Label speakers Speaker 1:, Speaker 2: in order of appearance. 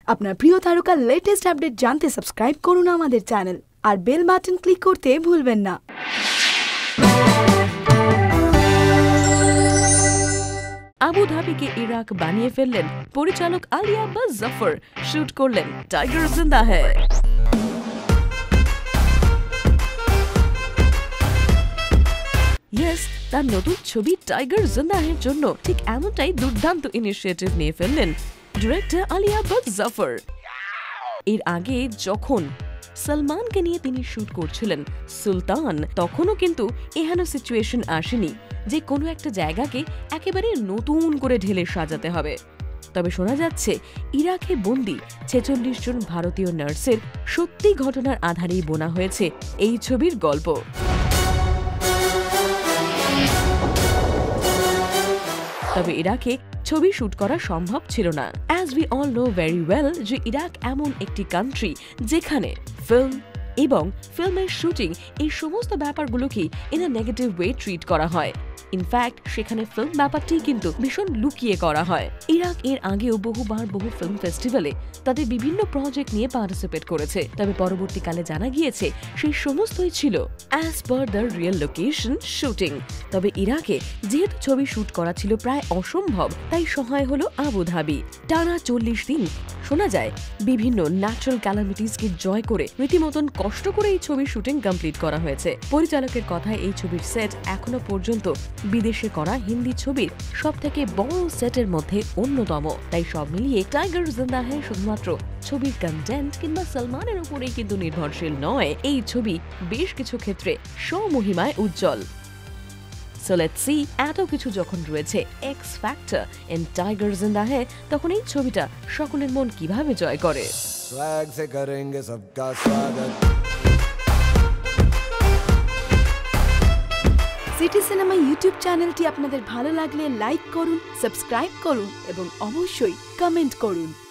Speaker 1: আপনার প্রিয় তারকার লেটেস্ট আপডেট জানতে সাবস্ক্রাইব করুন আমাদের চ্যানেল আর বেল বাটন ক্লিক করতে ভুলবেন না।
Speaker 2: আবু ধাবিকে ইরাক বানিয়ে ফেললেন পরিচালক আলিয়া বাস জাফর, শুট করলেন টাইগার জিন্দা হ্যায়। ইয়েস, তার নতুন ছবি টাইগার জিন্দা হ্যায়ের জন্য ঠিক এমনটাই দুর্দান্ত ইনিশিয়েটিভ নিয়ে ফেললেন ডিরেক্টর আলিয়া বাস জাফর। এর আগে যখন সলমানকে নিয়ে তিনি শুট করছিলেন সুলতান, তখনও কিন্তু এহেন সিচুয়েশন আসেনি যে কোনো একটা জায়গাকে একেবারে নতুন করে ঢেলে সাজাতে হবে। তবে শোনা যাচ্ছে ইরাকে বন্দী ৪৬ জন ভারতীয় নার্সের সত্যি ঘটনার আধারেই বোনা হয়েছে এই ছবির গল্প। তবে ইরাকে ছবি শুট করা সম্ভব ছিল না। As we all know very well যে ইরাক এমন একটি কান্ট্রি যেখানে ফিল্ম এবং ফিল্মের শুটিং এই সমস্ত ব্যাপারগুলোকেই in a negative way treat করা হয়। ইনফ্যাক্ট সেখানে ফিল্ম ব্যাপারটি কিন্তু ভীষণ লুকিয়ে করা হয়। ইরাক এর আগেও বহুবার বহু ফিল্ম ফেস্টিভ্যালে তাদের বিভিন্ন প্রজেক্ট নিয়ে পার্টিসিপেট করেছে, তবে পরবর্তীকালে জানা গিয়েছে সেই সমস্তই ছিল as per the real location shooting. তবে ইরাকে যেহেতু ছবি শুট করা ছিল প্রায় অসম্ভব, তাই সহায় হলো আবু ধাবি। টানা ৪০ দিন শোনা যায় বিভিন্ন ন্যাচারাল ক্যালামিটিসকে জয় করে রীতিমতন কষ্ট করে এই ছবির শুটিং কমপ্লিট করা হয়েছে। পরিচালকের কথায় এই ছবির সেট এখনো পর্যন্ত বিদেশে করা হিন্দি ছবির সবথেকে বড় সেটের মধ্যে অন্যতম। তাই সব মিলিয়ে টাইগার জিন্দা হ্যায় শুধুমাত্র ছবির কন্টেন্ট কিংবা সলমানের উপরেই কিন্তু নির্ভরশীল নয়, এই ছবি বেশ কিছু ক্ষেত্রে স্বমহিমায় উজ্জ্বল। So let's see, এত কিছু যখন রয়েছে x factor in tiger Zinda হ্যায়, তখন এই ছবিটা সকলের মন কিভাবে জয় করে।
Speaker 1: সিটি সিনেমা ইউটিউব চ্যানেলটি আপনাদের ভালো লাগলে লাইক করুন, সাবস্ক্রাইব করুন এবং অবশ্যই কমেন্ট করুন।